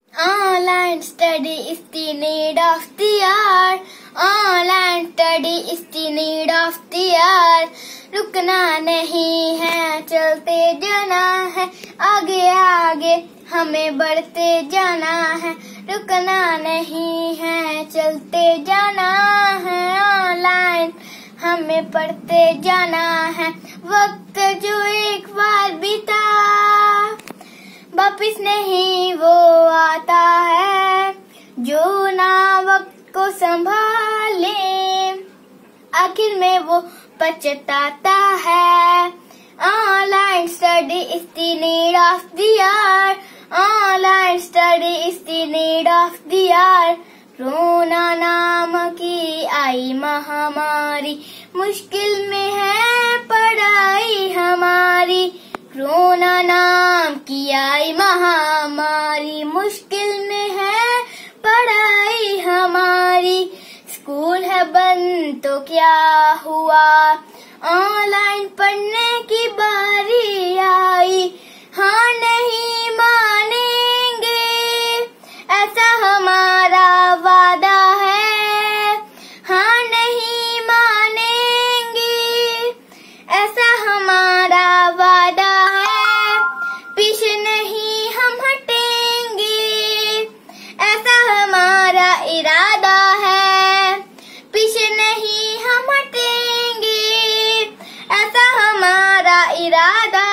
Online study is the need of the hour. Online study is the need of the hour. रुकना नहीं है, चलते जाना है, आगे आगे हमें बढ़ते जाना है। रुकना नहीं है, चलते जाना है, ऑनलाइन हमें पढ़ते जाना है। वक्त जो एक बार बीता वापिस नहीं वो आता है, जो ना वक्त को संभाले आखिर में वो पछताता है। Online study is the need of the hour. Online study is the need of the hour. Corona नाम की आई महामारी, मुश्किल में है पढ़ाई हमारी। कोरोना नाम की आई महामारी, मुश्किल में है पढ़ाई हमारी। स्कूल है बंद तो क्या हुआ, ऑनलाइन पढ़ने की बारी आई। हाँ नहीं मानेंगे, ऐसा हमारा वादा है। हाँ नहीं मानेंगे, ऐसा हमारा वादा है। पीछे नहीं हम हटेंगे, ऐसा हमारा इरादा है। पीछे नहीं हम हटेंगे, ऐसा हमारा इरादा